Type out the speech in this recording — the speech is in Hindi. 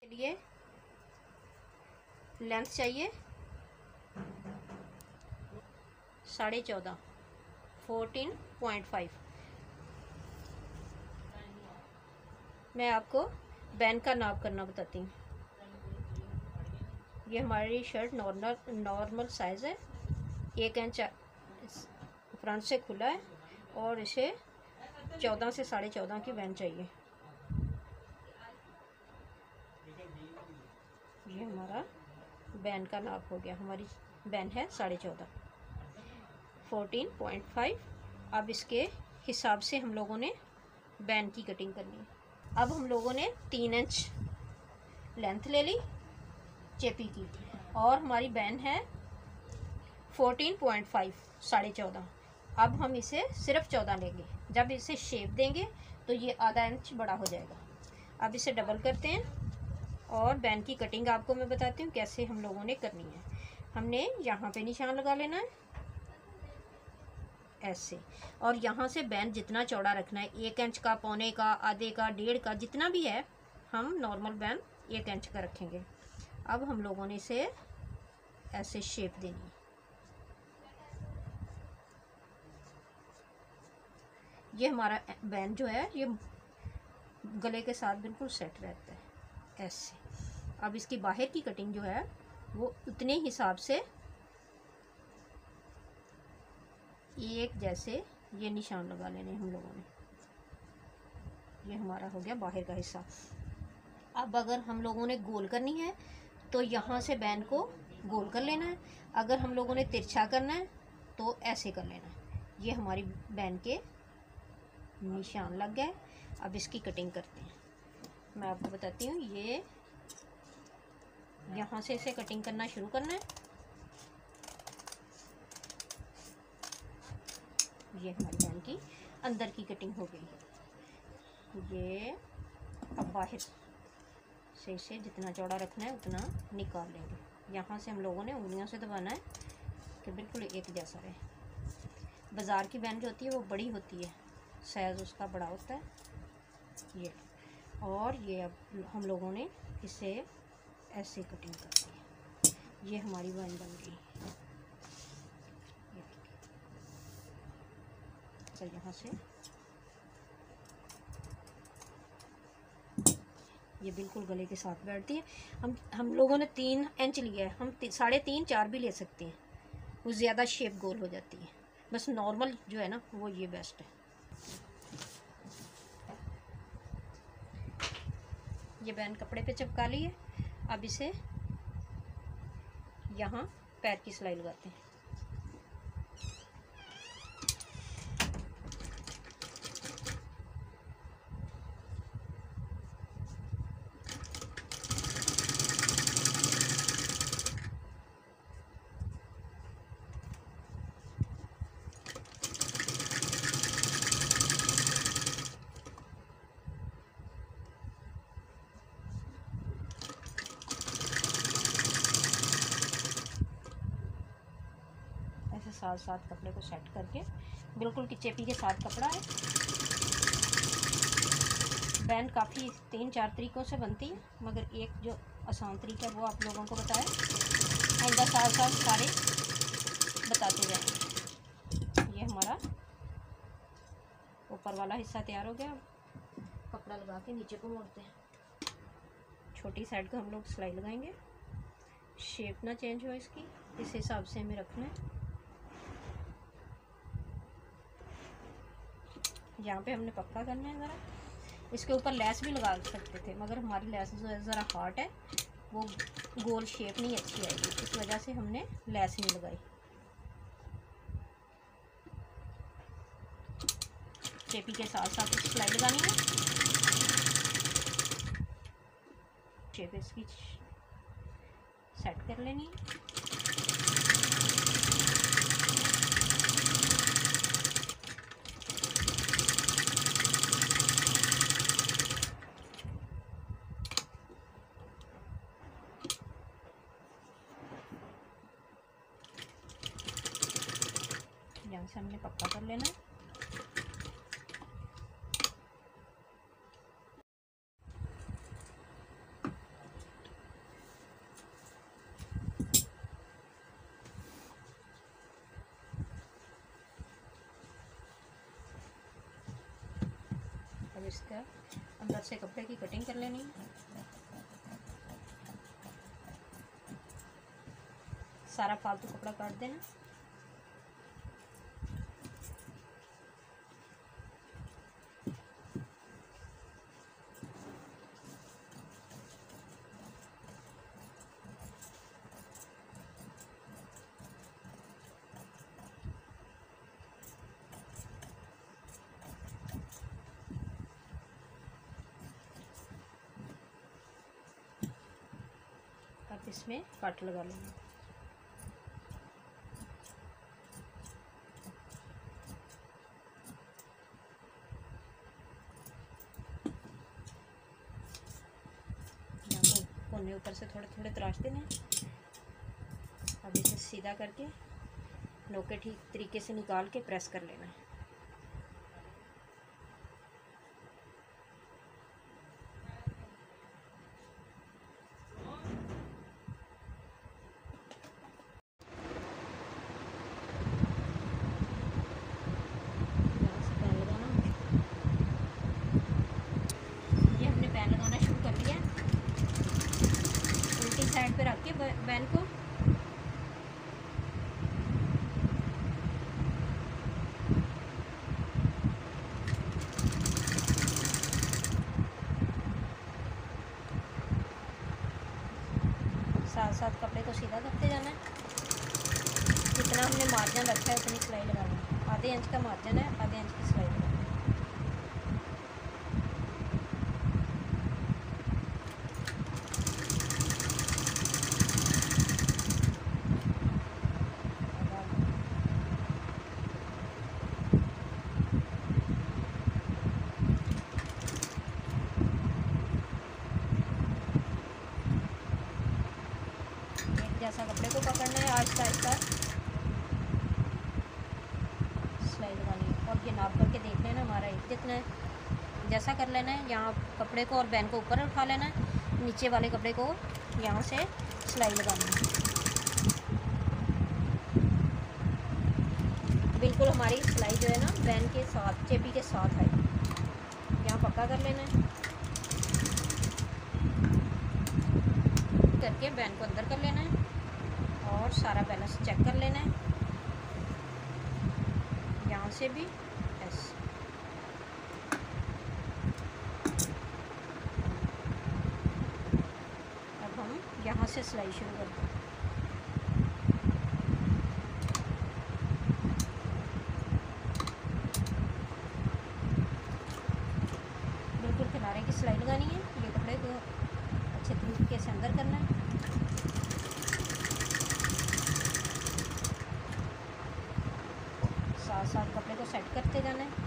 के लिए लेंथ चाहिए 14.5 14.5। मैं आपको बैंड का नाप करना बताती हूँ। ये हमारी शर्ट नॉर्मल साइज़ है, 1 इंच फ्रंट से खुला है और इसे 14 से 14.5 की बैंड चाहिए। ये हमारा बैंड का नाप हो गया। हमारी बैंड है 14.5 14.5। अब इसके हिसाब से हम लोगों ने बैंड की कटिंग करनी है। अब हम लोगों ने 3 इंच लेंथ ले ली चेपी की और हमारी बैंड है 14.5 14.5। अब हम इसे सिर्फ 14 लेंगे। जब इसे शेप देंगे तो ये आधा इंच बड़ा हो जाएगा। अब इसे डबल करते हैं और बैंड की कटिंग आपको मैं बताती हूँ कैसे हम लोगों ने करनी है। हमने यहाँ पे निशान लगा लेना है ऐसे, और यहाँ से बैंड जितना चौड़ा रखना है, 1 इंच का, पौने का, आधे का, 1.5 का, जितना भी है, हम नॉर्मल बैंड 1 इंच का रखेंगे। अब हम लोगों ने इसे ऐसे शेप देनी है। ये हमारा बैंड जो है ये गले के साथ बिल्कुल सेट रहता है ऐसे। अब इसकी बाहर की कटिंग जो है वो उतने हिसाब से एक जैसे ये निशान लगा लेने हम लोगों ने। ये हमारा हो गया बाहर का हिस्सा। अब अगर हम लोगों ने गोल करनी है तो यहाँ से बैंड को गोल कर लेना है। अगर हम लोगों ने तिरछा करना है तो ऐसे कर लेना है। ये हमारी बैंड के निशान लग गए। अब इसकी कटिंग करते हैं। मैं आपको बताती हूँ, ये यहाँ से इसे कटिंग करना शुरू करना है। ये हमारी बैंड की अंदर की कटिंग हो गई। ये अब बाहर से इसे जितना चौड़ा रखना है उतना निकाल लेंगे। यहाँ से हम लोगों ने उंगलियों से दबाना है कि बिल्कुल एक जैसा रहे। बाज़ार की बैंड जो होती है वो बड़ी होती है, साइज़ उसका बड़ा होता है ये। और ये अब हम लोगों ने इसे ऐसे कटिंग कर दी। ये हमारी बैंड बन गई। तो यहाँ से ये बिल्कुल गले के साथ बैठती है। हम लोगों ने 3 इंच लिया है, हम 3.5 4 भी ले सकते हैं, वो ज़्यादा शेप गोल हो जाती है। बस नॉर्मल जो है ना वो ये बेस्ट है। ये बैंड कपड़े पे चिपका लिए। अब इसे यहाँ पैर की सिलाई लगाते हैं। साथ साथ कपड़े को सेट करके बिल्कुल की चेपी के साथ कपड़ा है। बैंड काफ़ी 3-4 तरीक़ों से बनती है, मगर एक जो आसान तरीका है वो आप लोगों को बताया। आइंदा साथ साथ सारे बताते जाएंगे। ये हमारा ऊपर वाला हिस्सा तैयार हो गया। कपड़ा लगा के नीचे को मोड़ते हैं। छोटी साइड को हम लोग सिलाई लगाएंगे, शेप ना चेंज हो इसकी, इस हिसाब से हमें रखना है। यहाँ पे हमने पक्का करना है ज़रा। इसके ऊपर लेस भी लगा सकते थे, मगर हमारी लेस जो है ज़रा हार्ड है, वो गोल शेप नहीं अच्छी आएगी, इस वजह से हमने लेस नहीं लगाई। चेपी के साथ साथ सिलाई लगानी है। शेप इसकी सेट कर लेनी है। यहाँ से हमने पक्का कर लेना है। है अंदर से कपड़े की कटिंग कर लेनी है। सारा फालतू कपड़ा काट देना। अब इसमें कट लगा लेंगे। कोने ऊपर से थोड़े थोड़े तराश देने। अब इसे सीधा करके नोके ठीक तरीके से निकाल के प्रेस कर लेना है। साइड पे रख के बैन को साथ साथ कपड़े को सीधा करते जाना है। जितना हमने मार्जिन रखा है उतनी सिलाई लगानी है। आधे इंच का मार्जिन है, आधे इंच की सिलाई लगानी है। जैसा कपड़े को पकड़ना है आहिस्ता आहिस्ता सिलाई लगानी है। और ये नाप करके देख लेना हमारा एक जितना है। जैसा कर लेना है। यहाँ कपड़े को और बैन को ऊपर उठा लेना है। नीचे वाले कपड़े को यहाँ से सिलाई लगानी है। बिल्कुल हमारी सिलाई जो है ना बैन के साथ चेपी के साथ आए। यहाँ पक्का कर लेना है करके बैन को अंदर कर लेना है और सारा बैलेंस चेक कर लेना है। यहाँ से भी ऐसे अब हम यहाँ से सिलाई शुरू करते हैं। बिल्कुल किनारे की सिलाई लगानी है। ये कपड़े को अच्छे तरीके से अंदर करना है। साथ साथ कपड़े को सेट करते जाना है।